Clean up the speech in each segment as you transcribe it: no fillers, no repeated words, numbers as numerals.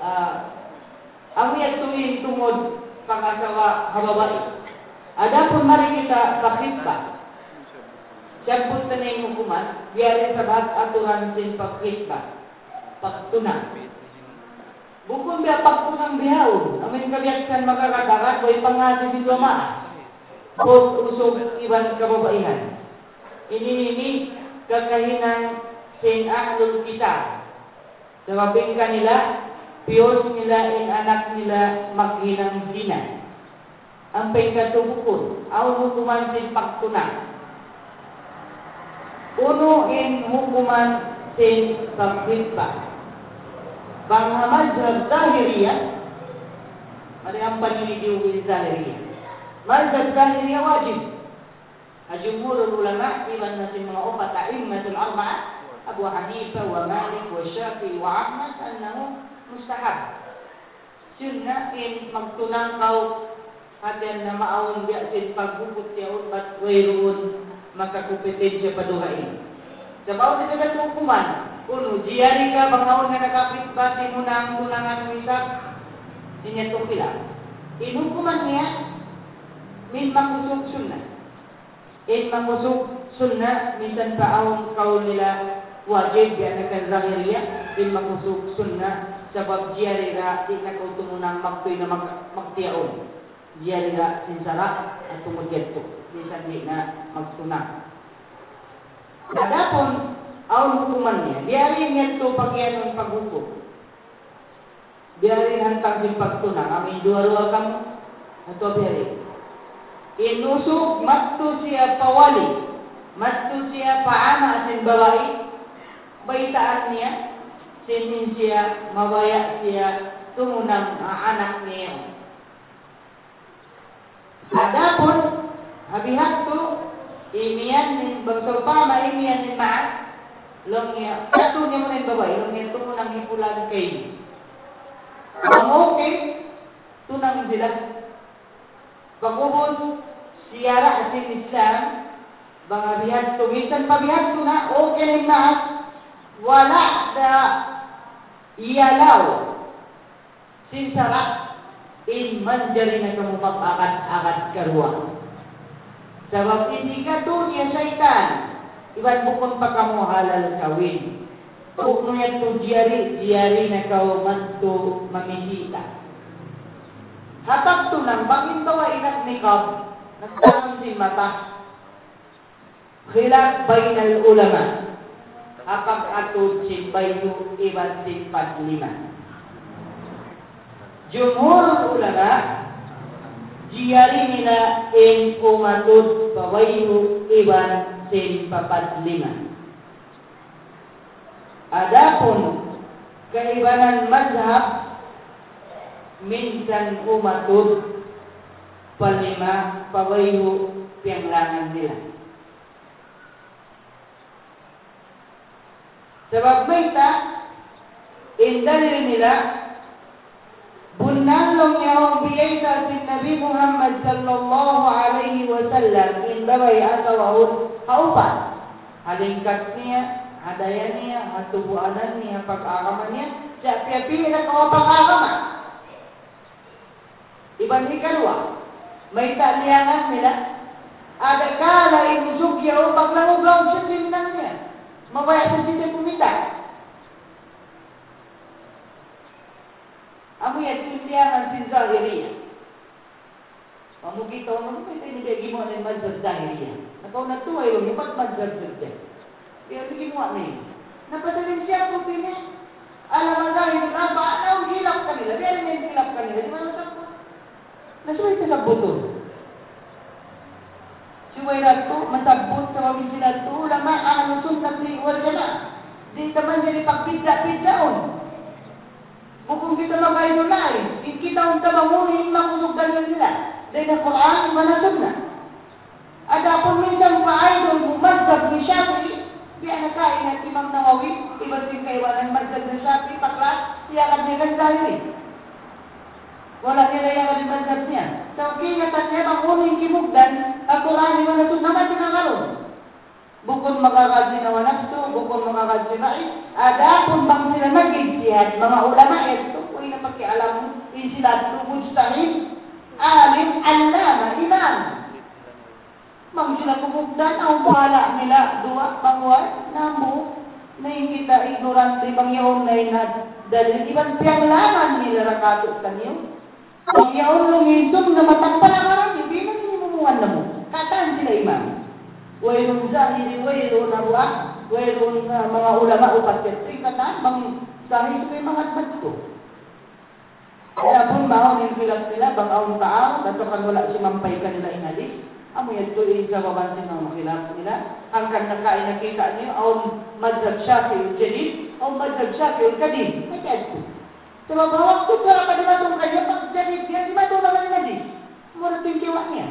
ang iyatuin tungod pangasawa hababai. Adapun mari kita pakhitbah. Sabot na yung hukuman, biyari sa lahat aturan sin pakhitbah. Pagtunang. Bukod biya pagtunang bihawon, amin kabiyasan makakadarat, way pangasi di dumaan. Bot usog iban kababaihan. Ini kakahinan sin ahlul kitab. Sababing kanila, piyos nila in anak nila maghinang zina. Ang pagkatubukod, ang hukuman sin pagtunang. Uno in hukuman sin paghitbah. Banghamazhab Zahiriyah, ada yang paninidiw Zahiriyah. Mazhab Zahiriyah wajib. Jumhurul ulama iban na sin mga upat a'immatul arba'ah, Abu Hanifah wa Malik wa Syafi'i wa Ahmad annahu mustahab. Sunnah in magtunang kau hatian na maawon biya sin pagbukot yaon bat wayroon makakumpetensya paduhain. Sabaw sa hukuman, kuno jiyari ka bangaon nga nakakitbati mo na ang tunangan ng isap, niya tukila. Inukuman niya, min mangusog sunnah. In mangusog sunnah, minsan paawang kaul nila wajib yan na Zahiriyah, in mangusog sunnah, sabab jiyari ka, di na kau tumunang magtoy na magtiyaon. Jiyari ka sinsara at tumugyato. Minsan di na magtunang. Adapun ang hukumannya, biarin ito pagyan ng paghukom. Biarin hantang din pagtunang. Amin dua-dua kamu, atau biarin. Inusuk mattu siya pawali, mattu siya paama asin babae, baitaan niya, sinin siya, mabaya siya, tumunang anak niya. Adapun, habihat tu, imian ni bersopama imian ni maaf long niya satu niya mo na yung babae long niya tumunang hipulan kayo okay tunang sila pagubod siyara asin Islam bang habihat tu minsan pabihat tu na okay ni maaf wala da iyalaw sinsara in manjari na kamupag-akat-akat karuan. Sebab ini ka dunia syaitan. Iban bukon pa kamu halal kawin. Bukno yan to jiyari na kau mantu mamisita. Hatag to lang, bakit tawa inak nikab? Nagtanong sin mata. Khilaf bainal ulama. Akak atut sin bayu iban sin padlima. Jumhur ulama jiyari nila in kumatut pawayu iban sin 45. Adapun keibanan mazhab minsan kumatut palima pawayu pianglangan nila. Sebab mereka indalil nila bunalong yawang biyay sa ating Nabi Muhammad sallallahu alaihi wasallam in babay asawahun haupan. Halingkat niya, hadayan niya, hatubuanan niya, pag-akaman niya, siya piyapili na kawa pag-akaman. Iban ikalwa, may taliangan nila, ada kala inusog yaw, paglangog-langog siya sinang niya. Mabaya sa sila kumita. Amo yan, sintiyangan sin Zahiriyah. Pamugito mo, ito hindi mo na yung mazhab Zahiriyah. Nakaw na ito ay yung iba't mazhab Zahiriyah. Kaya sige mo na yun. Napasalin siya kung pinis. Alam ang Zahiriyah, ang hilap kanila. Kaya rin yung hilap kanila. Di ba nasab ko? Nasuway sa sabutol. Suway na ito, masabot sa mabin sila ito. Lama, ang sunnat ni wal jana. Di naman yan ipagpidda-piddaon. Bukong kita mag-idolay, kita unta bangunin, makusugdan nila. Dahil ang Quran, manasog na. Ada pun minsan pa-idol mo, mazhab ni Shafi'i, biya nakain at Imam Nawawi, iba din kaiwanan mazhab ni Shafi'i, paklas, siya kagnigan Zahiri. Wala nila yung mazhab niya. So, kinatan niya, bangunin kimugdan, ang Quran, manasog naman sinangaroon. Bukod makakasinawa nafsu, bukod makakasinawa ada pun bang sila nag-ijtihad, mga ulama ito, kung insilat mujtahid, alim, allama, imam. Mang sila kumugdan, ang bahala nila, dua, pangway, namu, na kita ignorante, bangyaon na inadalil, iban piyanglangan nila rakato kanyo. Bangyaon lumintom na matagpalangan, hindi na ninimumungan na mo. Kataan sila imam. Wairun zahiri, wairun arwa, wairun mga ulama upat ketri, kataan, bang zahiri ko yung mga admat ko. Kaya pun maon yung kilat nila, bang aon taaw, dato kan wala si mampay kanila inalis, amoy ito sa babansin ng makilap nila, hanggang nakita niyo, aon madhab syafi'ul jadid, aon madhab syafi'ul kadim, kaya ito. Sa mabawag ko, para pa naman itong kanya, pag jadid yan, di ba ito naman inalis? Mura ito yung kiwa niya.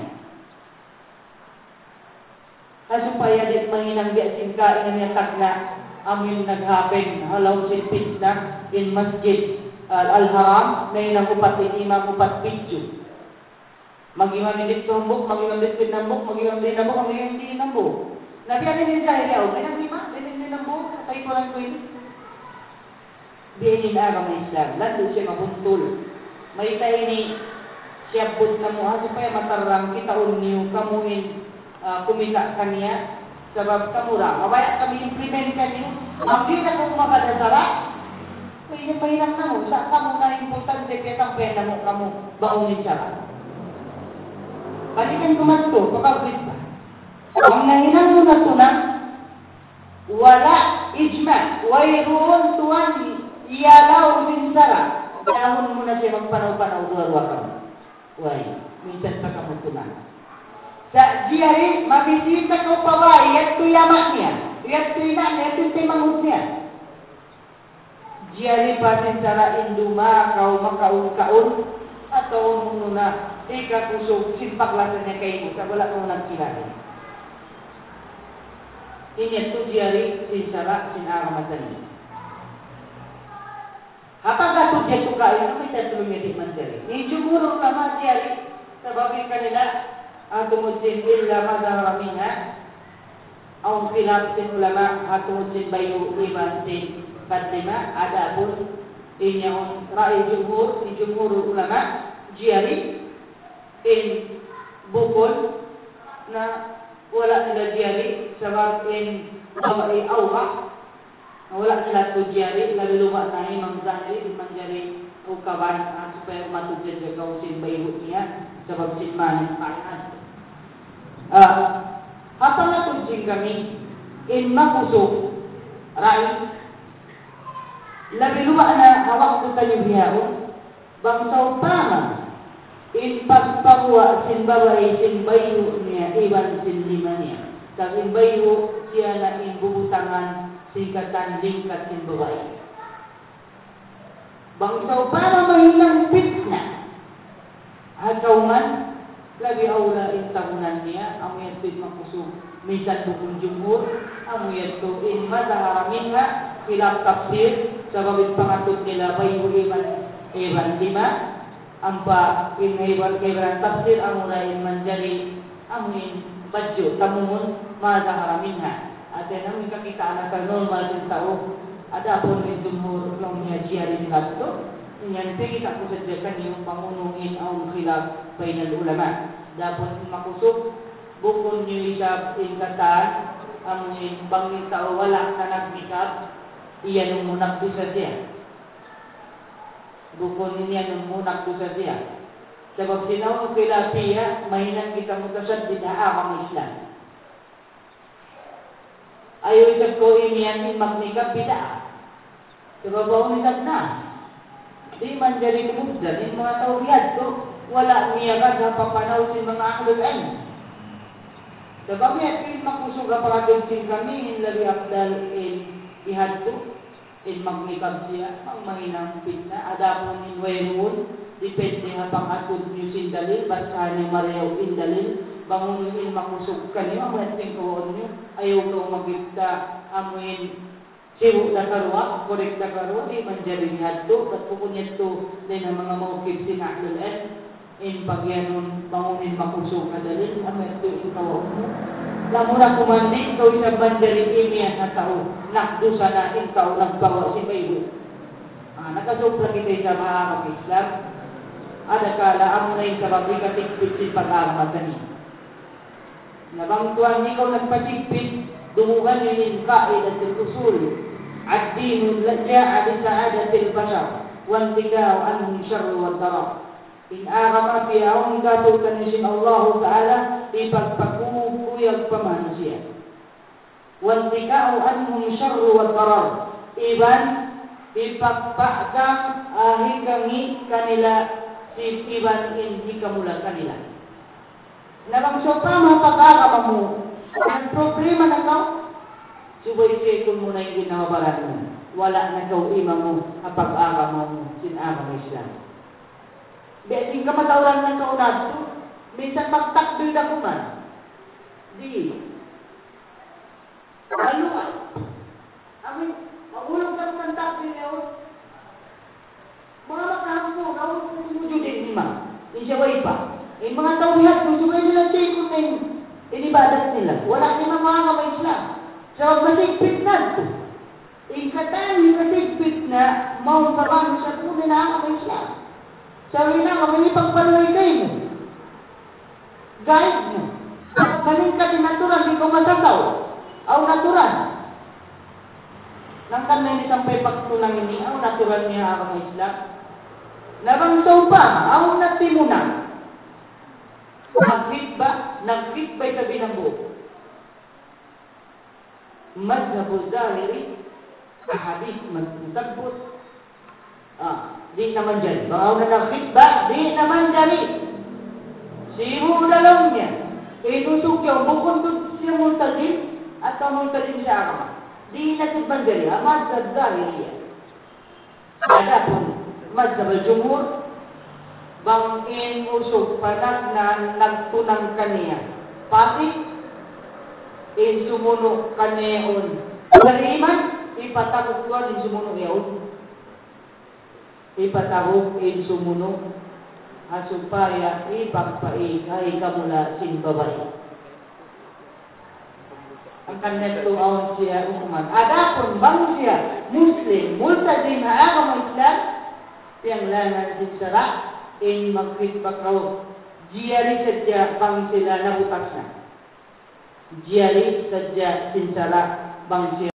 Supaya di manginang biasin ka, ingan niya tagna, amin naghapin, halaw silpit na, in masjid, Al-Haram, na inang upat imam upat pidyo. Mag-imam din tumbok, mag-imam din pinambok, mag-imam din nambok, mag-imam din nambok. Nabi ano din dahil yaw, may nang-imam, din nambok, tayo ko lang ko yun. Diinin agama Islam, lalo siya mabuntul. May tayo ni siyabot na mo, supaya matarang kita unniyo, kamuin, kumita kaniya, sabab kamura. Mabaya kami implement kaniyo, mabili na kung makadasara, Mahirap na mo. Saan ka mo na importante kaya ang pena mo kamu baunin siya. Balikan ko man ito, kapagwit pa. Ang nahinang mo na tunang, wala ijma, wayroon tuwan, iyalaw din sara. Dahon mo na siya magpanaw-panaw, duwa-duwa ka mo. Way, minsan pa ka mo tunang. Sa jiyari, mabisita ko pa ba, iyat ko yamak niya. Iyat ko ina niya, ito yung timangod niya. Jiyari pasin cara induma kau makaun-kaun atau muna ika kusog simpak lasanya kayo sa wala kong nagkilala. Ini tu jiyari sin cara sin aramatan. Apakah tu dia suka itu kita tulungan di mandiri. Ini jumhur ulama jiyari sebab kanila atau mujin illa madhara minha au khilaf sin ulama atau mujin bayu iman sin Kadima ada pun inyong rai jumhur ulama jiyari in bukol na wala nila jiyari sebab in awai awha wala nila tu jiyari lalu lupa na imam zahiri menjadi ukaban supaya umat ujian kau sin bayi niya sebab sin manis panas. Apa na tu jing kami in makusuk rai Labi lupa na hawak ko tayo biyahon, bangsa utama, in pagpagwa sin babay sin bayo niya, iban sin lima niya. Sa sin bayo, siya na in bubutangan sikatan lingkat sin babay. Bangsa utama mahilang fitna. Hagaw man, labi aula in tahunan niya, amuyan pit makusog, minsan bukong jumhur, amuyan to in madaharamin ha, hilap tafsir, sebab pengatur nila bayu iban lima ampa in iban tafsir amulai menjadi amin baju tamun mazhar minha ada namun kita anak normal din tahu ada pun jumhur ulama jiyari itu yang kita kusajakan yung pamunungin ang khilaf bainal ulama dapat makusog bukon niyo isab ingkatan amin bangin tao wala na nagnikab iyan ang munak dosa siya. Bukon niya ang munak dosa siya. Sebab sinawang kilapiya, mahinang kita mutasad binaamang Islam. Ayaw isag ko iniyan magnikab bida. Sebab bawang nikab na. Di man jadi kumugdan, yung mga tawiyad ko, wala niya ka sa papanaw si mga ahlul-an. Sebab niya, makusog ka parating kami, in labi abdal ihad ko. In magnikab siya, ang mahinang fitna, ada pun in wairun, depende hapang atod niyo sin dalil, basta niyo mariyaw in dalil, bangun in makusog ka niyo, ang nating kawan niyo, ayaw ka magigta, amuin siwo na karwa, korek na karwa, di manjari niya ito, at pupunyan ito din ang mga maukib sinaklulan, in pagyanon, bangunin makusog ka dalil, ang nating kawan niyo. Lamura kumandi, ikaw isang bandari imiyan na tao, nakdusa na ikaw nagbawa si Bayo. Nakasopra kita sa mga mag-Islam, adakah amunay sabab ikatigpit si pag-aramat kani. Nabangtuan ikaw nagpatigpit, dumugan yun kaidat al-usul. Ad-dinu ja'a bisa'adatil bashar, wantika'u anhum syarru wa darar. In agama fiyaong ikatulkan niya Allah Ta'ala, ipagpagkukuyag pa manusia. Wantika'u anhum syarru wa darar. Iban, ipagpakang ahikangi kanila, si iban hindi kamula kanila. Nabangsopa mga pag-agama mo, ang problema na ka, subay-sekon mo na yung ginawabaran mo. Wala na ikaw ima mo, ang pag-agama mo, sinama mo Islam. Di ka matawran ng kaunad to, minsan magtakbil na kuman. Di. Aluan. Amin, magulong ka ng takbil niya, mga makahampo, gawin mo sumudyo din lima. Insya pa. Yung mga tawihad, susugay nila sekon na yung inibadat nila. Wala nila mga kamay Islam. So, masigpit na ito. Ikatan, masigpit na, mau sabang sa tunay na kamay Islam. Sabi na, kamay pagpaloy kayo mo. Guide mo. Maling ka din natural, di ko masasaw. Aw natural. Nang kanay ni sampay pagtunang ini, aw natural niya kamay Islam. Nabangsaw pa, aw natimunan. Nag-fit ba'y sabi ng buo? Madhabu zahiri, ahadith magtagbot. Di naman dyan. Bakaw na nag-fit ba? Di naman dyan. Simu dalam niya. Inusok yung bukod doon siya multadin at multadin siya agama. Di natibban dyan. Madhab zahiri. Ada pun madhab al-jumhur, bangin usok panak na nagtunang kaniya. Pati, in sumuno kaniyon. Kaliman, ipatakot ko in sumuno yaon. Ipatakot in sumuno. Asupaya, ipagpaik, ay kamula sin babay. Ang kanito aon siya ukuman. Adapun bang siya Muslim, multadin na agama Islam, yang lanan sin sarak, in magkitpakaw. Jiyari sadya bang sila nabutas na. Jiyari sadya sin sarak bang siya